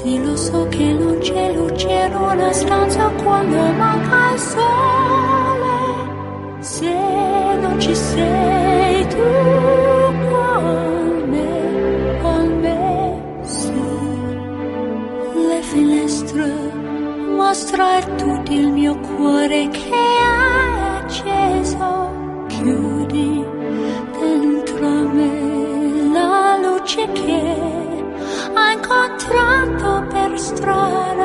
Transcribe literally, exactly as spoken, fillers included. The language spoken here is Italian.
Sì, lo so che non c'è luce in una stanza quando manca il sole. Se non ci sei tu con me, con me, sì. Le finestre mostrano tutto il mio cuore che è acceso. Chiudi dentro me la luce che ha incontrato per strada.